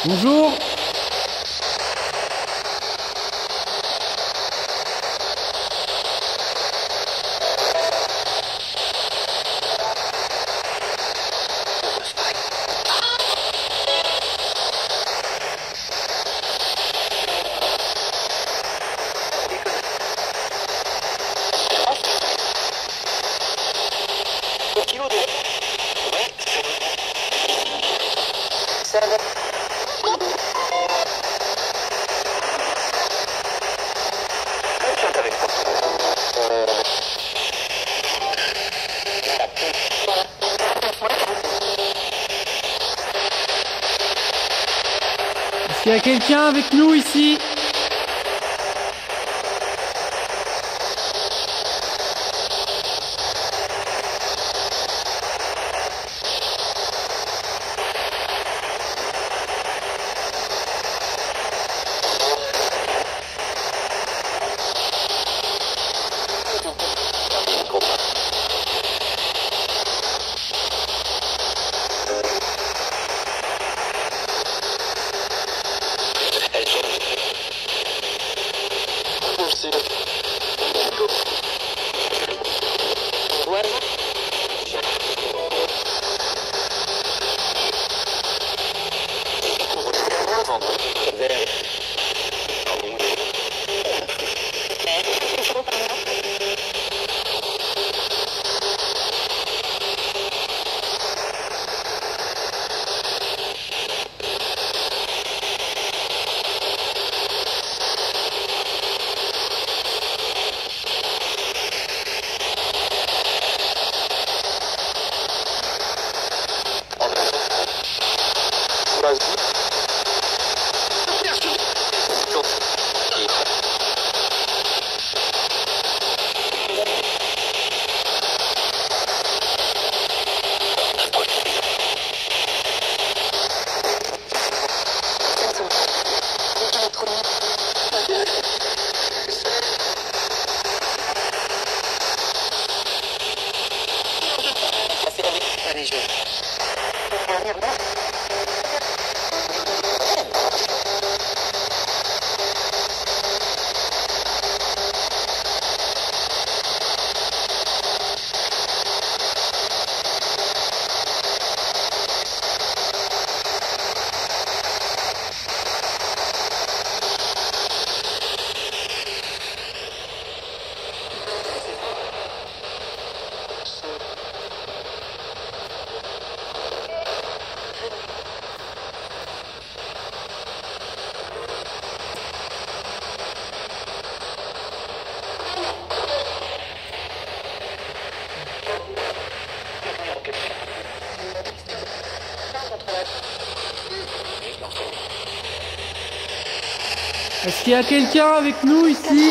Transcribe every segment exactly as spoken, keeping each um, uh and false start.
Bonjour. Est-ce qu'il y a quelqu'un avec nous ici? Est-ce qu'il y a quelqu'un avec nous ici?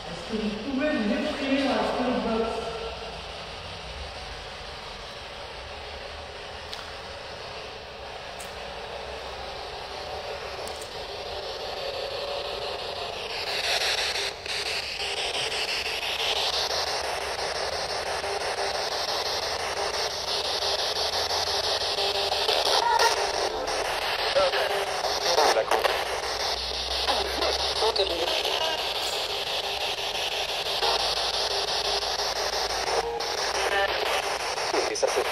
Est-ce que vous pouvez vous exprimer dans la spirit box? Et ça fait...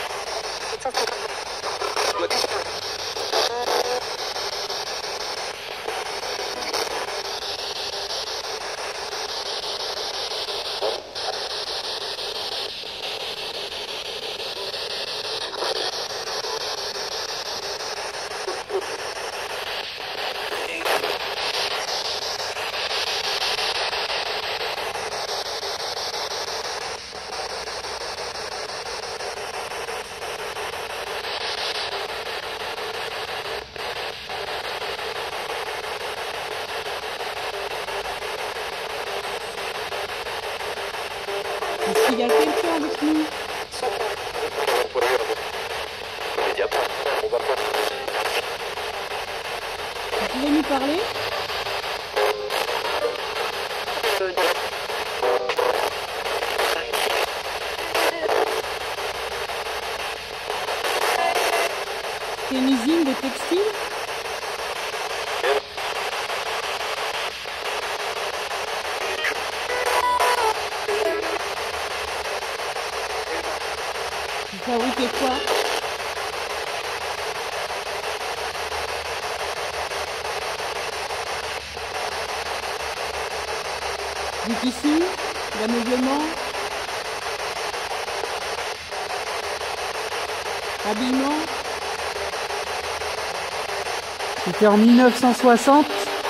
Est-ce qu'il y a quelqu'un avec nous? Vous pouvez nous parler? C'est une usine de textile? Vous fabriquez quoi? Du tissu? L'ameublement? Habillement? C'était en mille neuf cent soixante.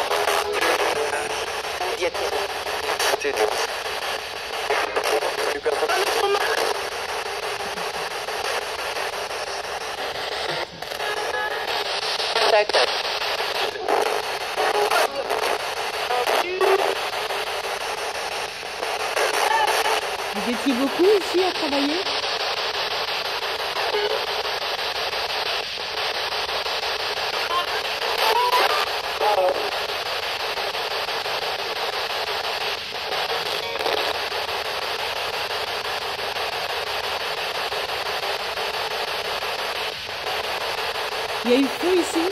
Vous étiez beaucoup ici à travailler? Il y a eu feu ici?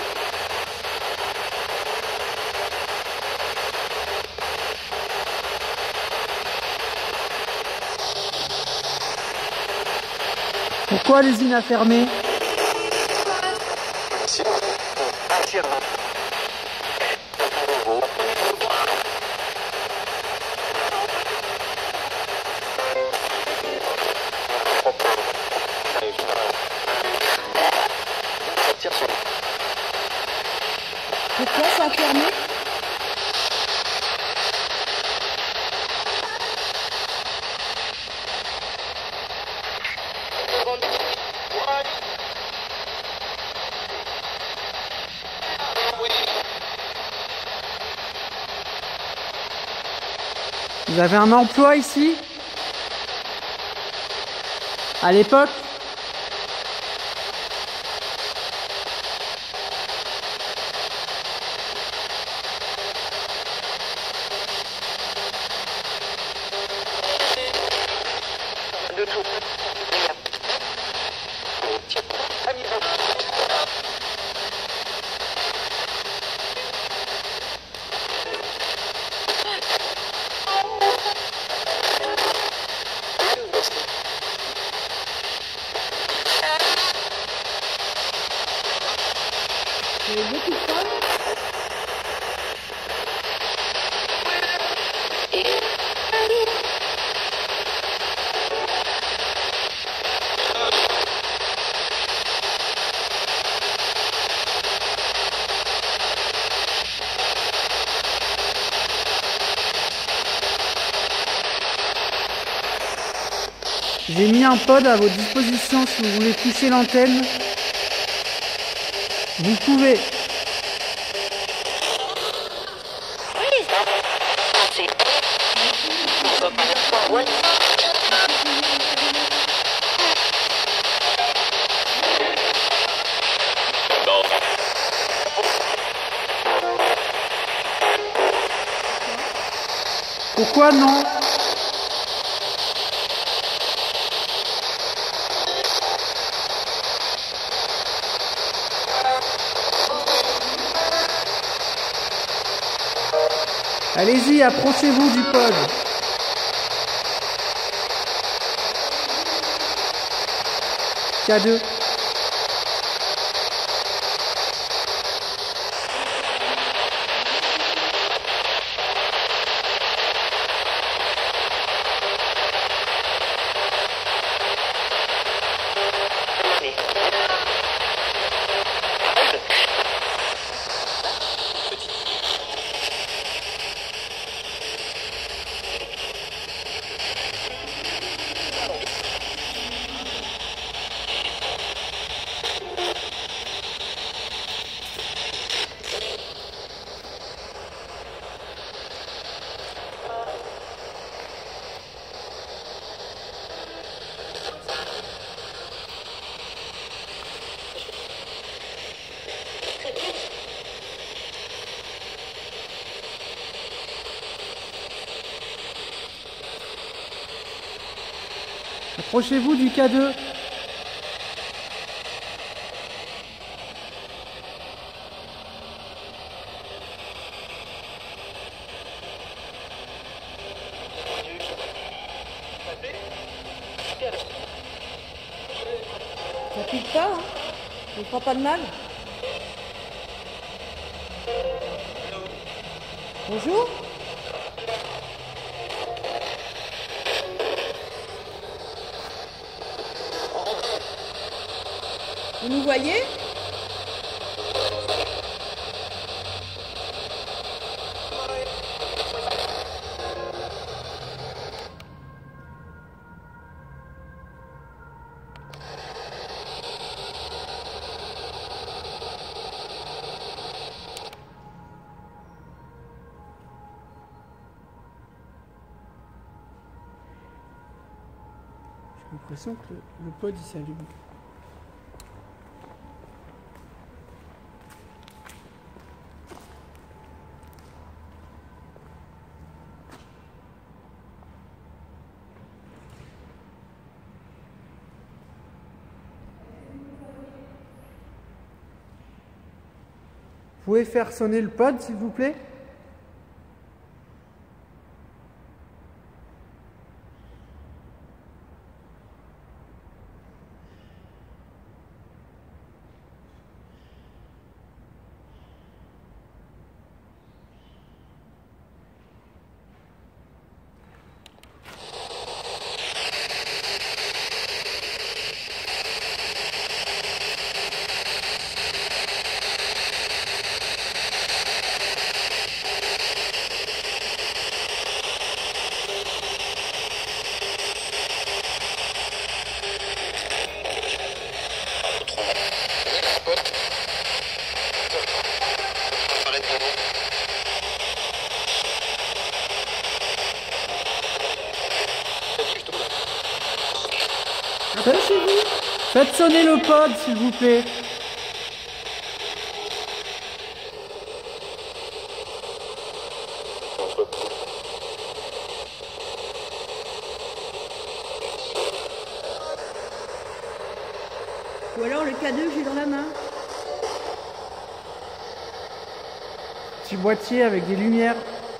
Pourquoi l'usine a fermé? Pourquoi ça a fermé? Vous avez un emploi ici? À l'époque? De tout. Il y a beaucoup de femmes? J'ai mis un pod à votre disposition si vous voulez toucher l'antenne. Vous pouvez. What is that? That's it. Ouais. Pourquoi non? Allez-y, approchez-vous du pod. K deux. Approchez-vous du K deux. Ça pique pas, hein? Ne prends pas de mal. Bonjour. Vous nous voyez? J'ai l'impression que le, le pod il s'allume. Vous pouvez faire sonner le pod, s'il vous plaît? Approchez-vous. Faites sonner le pod, s'il vous plaît. Ou alors le K deux que j'ai dans la main. Petit boîtier avec des lumières.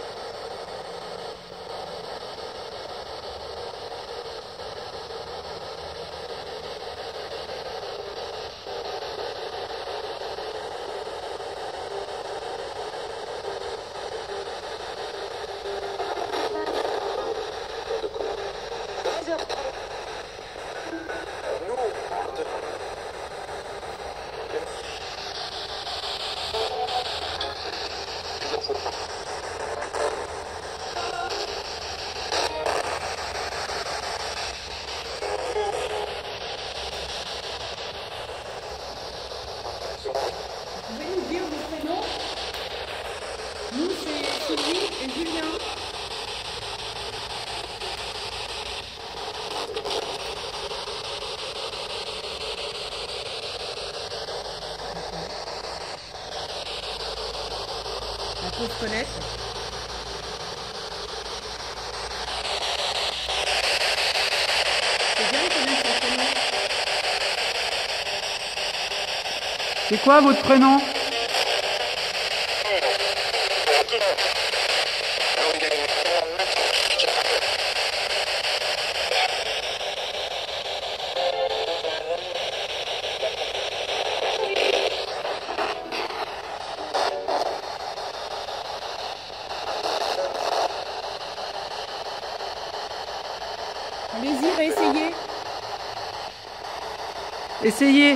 Vous pouvez nous dire vos prénoms? Nous, c'est Sylvie et Julien. se connaître. C'est bien de connaître son prénom. C'est quoi votre prénom? Allez-y, réessayez. Essayez.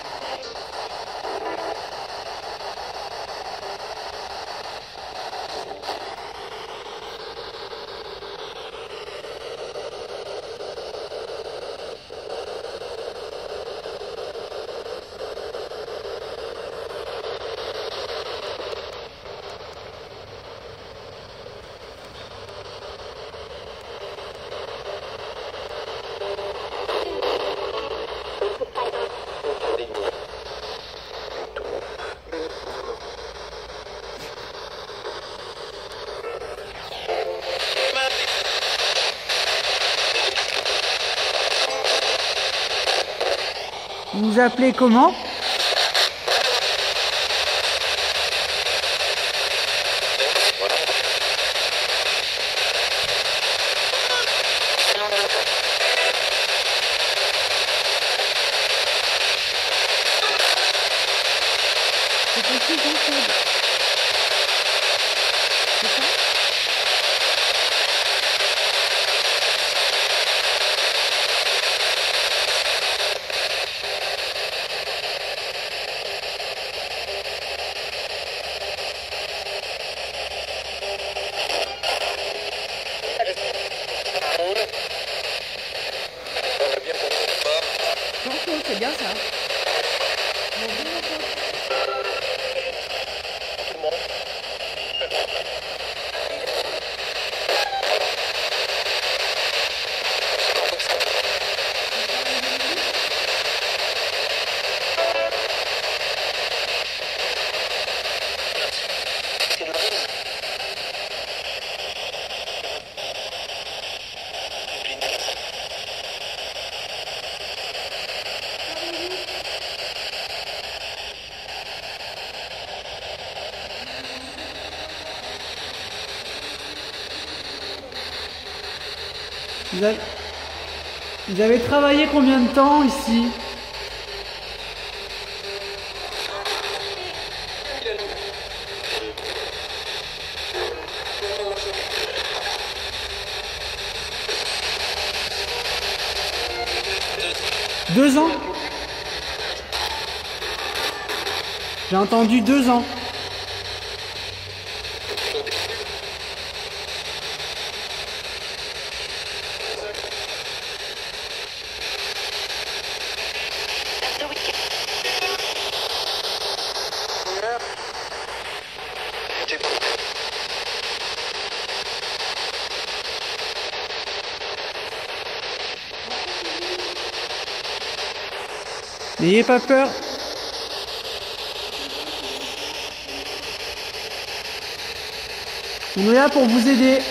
Vous vous appelez comment? C'est écrit Jean-Claude. C'est ça? Jean-Claude, c'est bien ça. Bonjour, Jean-Claude. Vous avez... Vous avez travaillé combien de temps ici? Deux ans? J'ai entendu deux ans. N'ayez pas peur. On est là pour vous aider.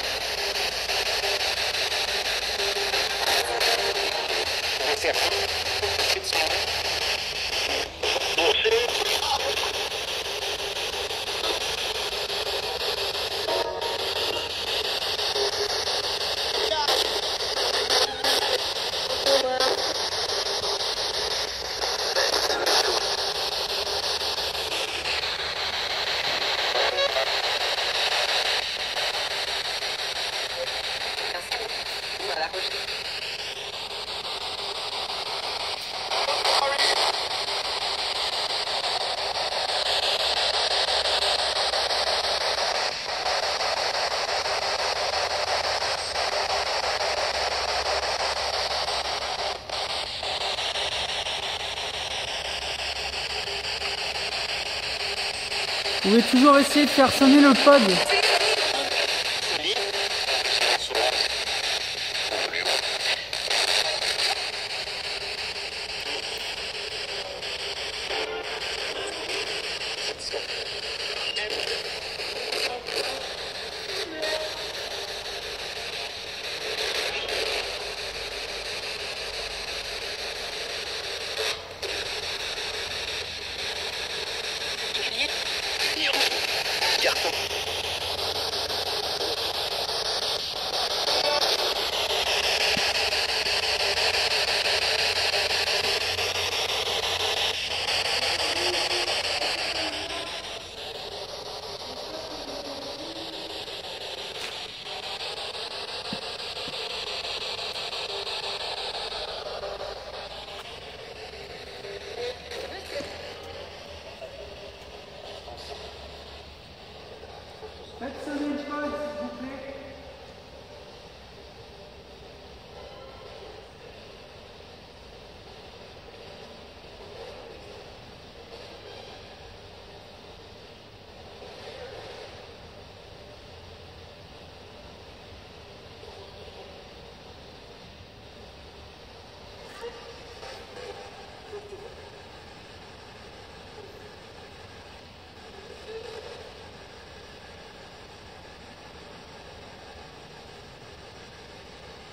Vous pouvez toujours essayer de faire sonner le pod.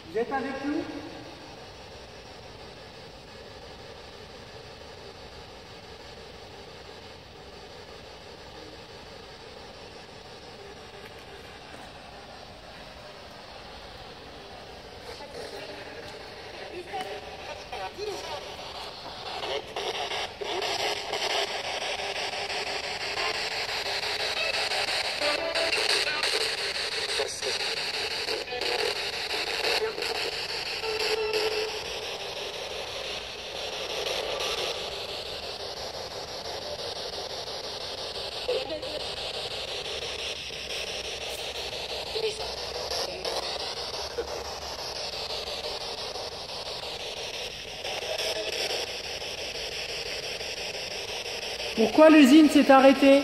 Vous êtes avec nous? Pourquoi l'usine s'est arrêtée?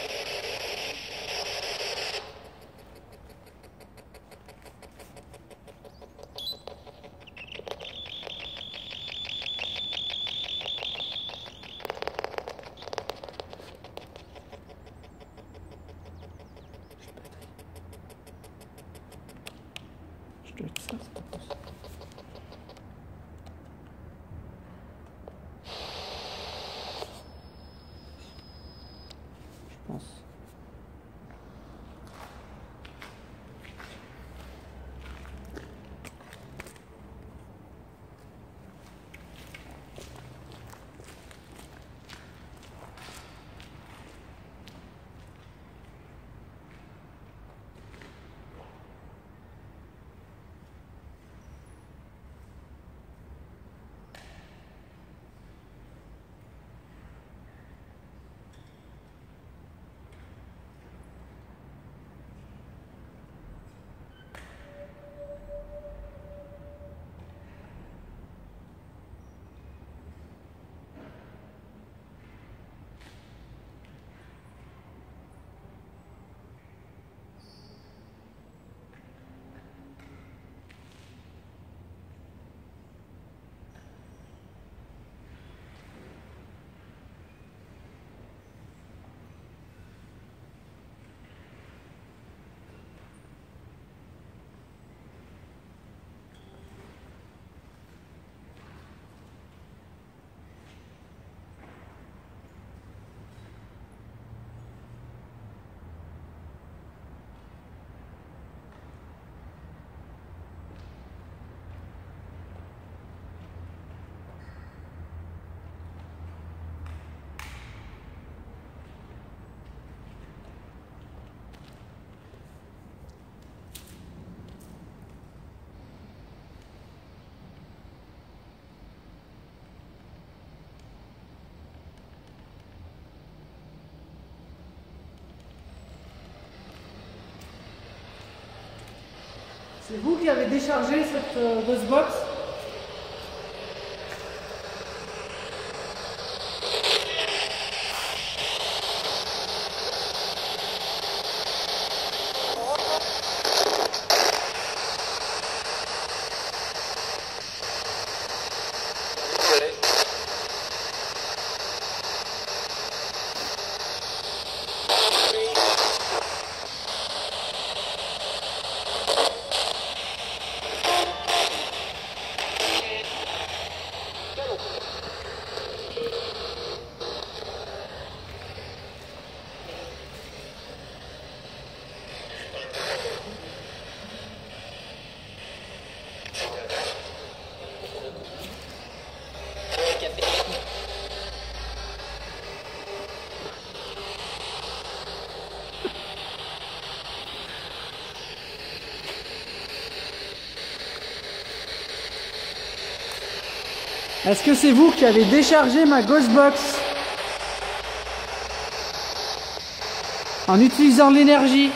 Je te dis ça, c'est pas possible. Je pense. C'est vous qui avez déchargé cette euh, Ghostbox? Est-ce que c'est vous qui avez déchargé ma Ghostbox en utilisant de l'énergie?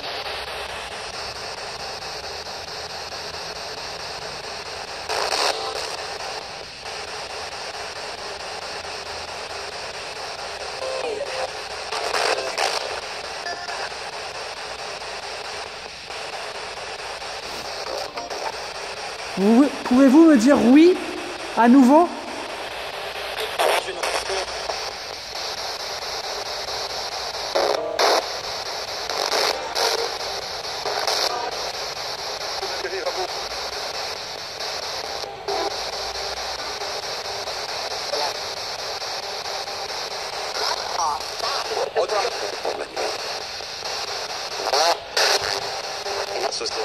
Pouvez-vous me dire oui à nouveau? social.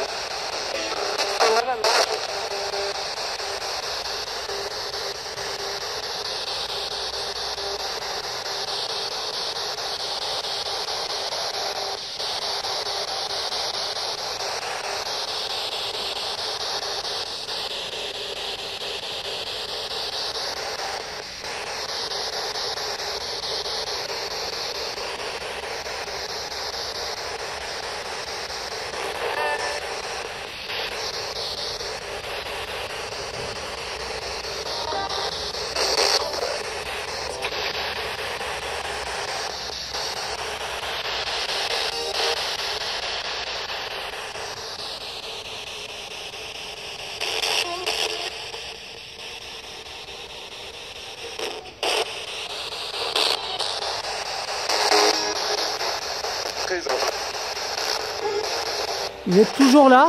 Vous êtes toujours là?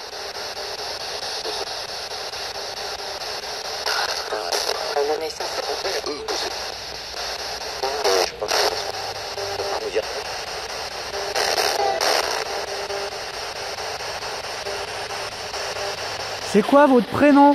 C'est quoi votre prénom?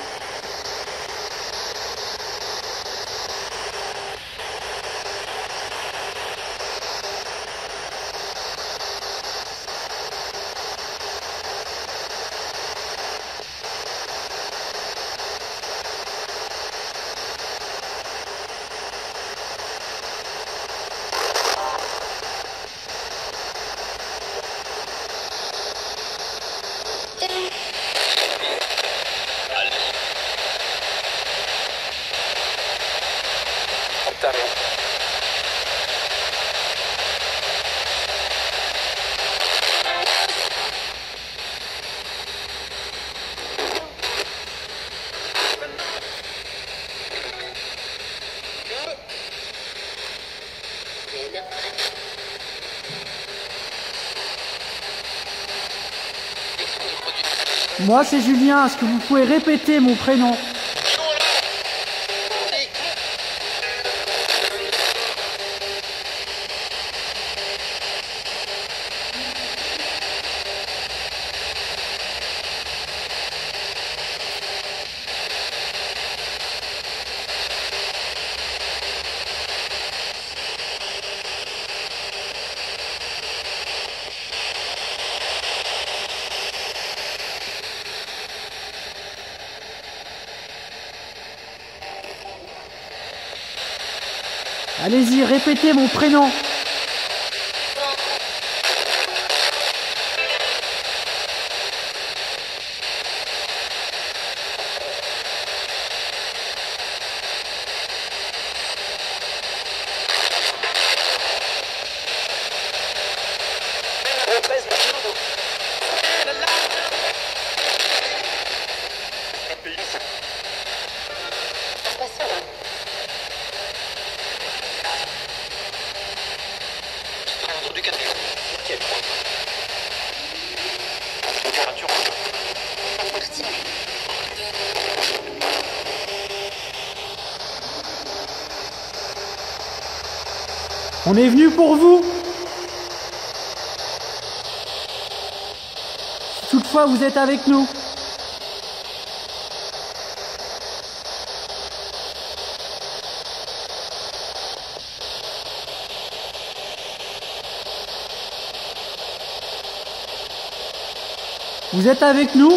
Moi c'est Julien, est-ce que vous pouvez répéter mon prénom? Allez-y, répétez mon prénom. On est venu pour vous. Si toutefois vous êtes avec nous. Vous êtes avec nous?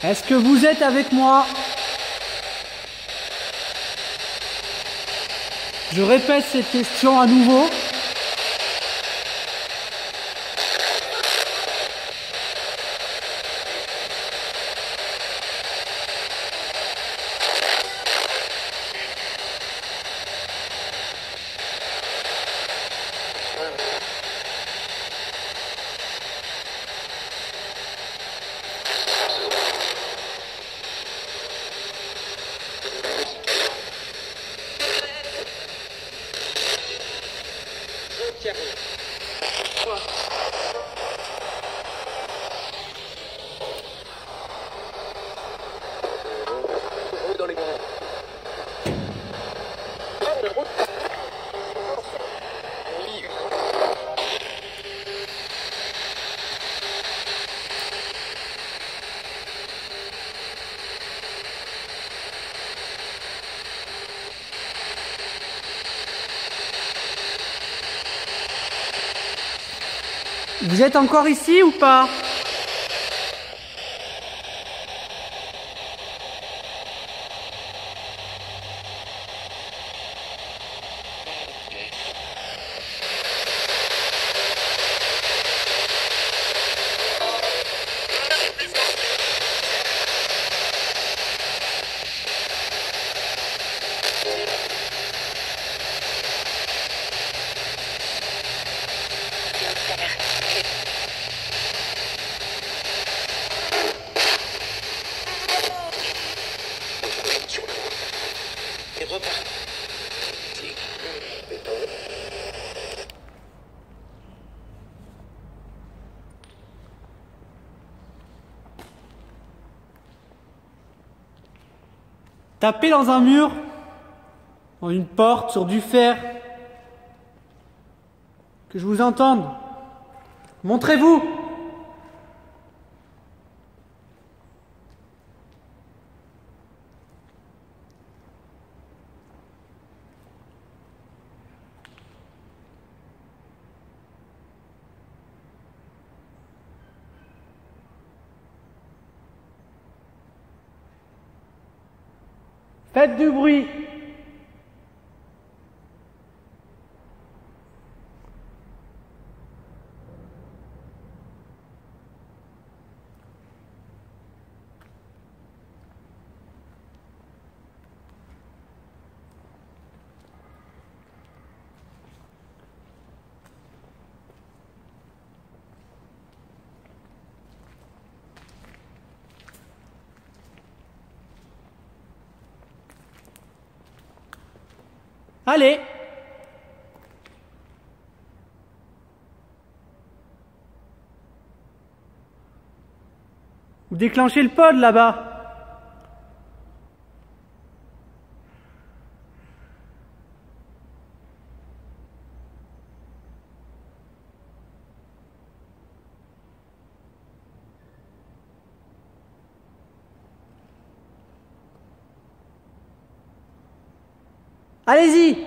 Est-ce que vous êtes avec moi? Je répète cette question à nouveau. Vous êtes encore ici ou pas? Tapez dans un mur, dans une porte, sur du fer. Que je vous entende. Montrez-vous. Faites du bruit. Allez. Vous déclenchez le pod là-bas. Allez-y.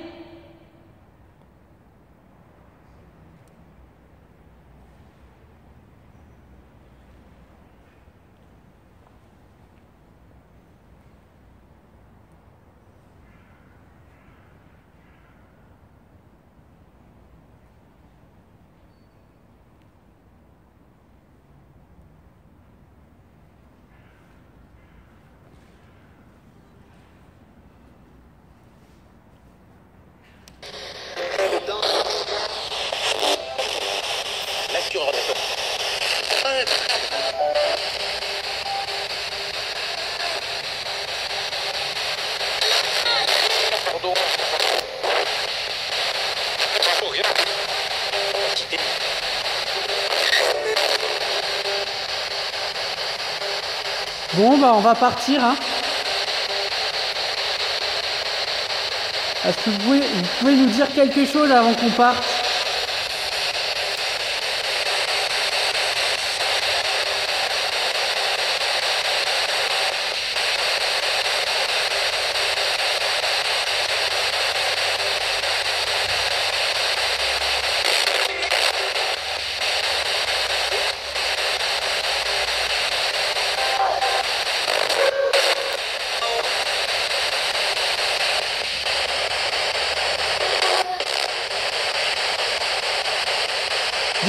Bon, bah on va partir, hein. Est-ce que vous pouvez, vous pouvez nous dire quelque chose avant qu'on parte?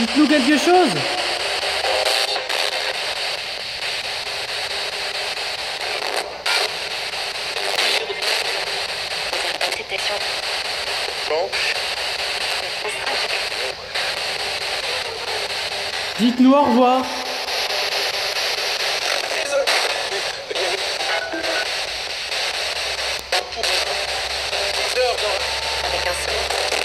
Dites-nous quelque chose. Acceptation. Bon. Dites-nous au revoir. Avec un second.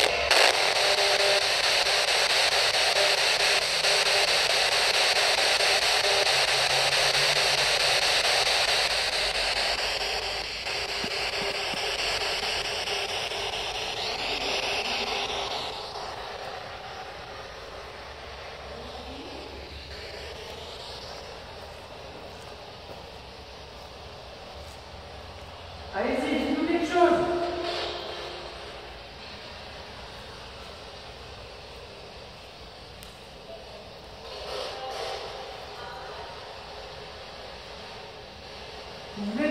Allez-y, dites-nous quelque chose. Vous venez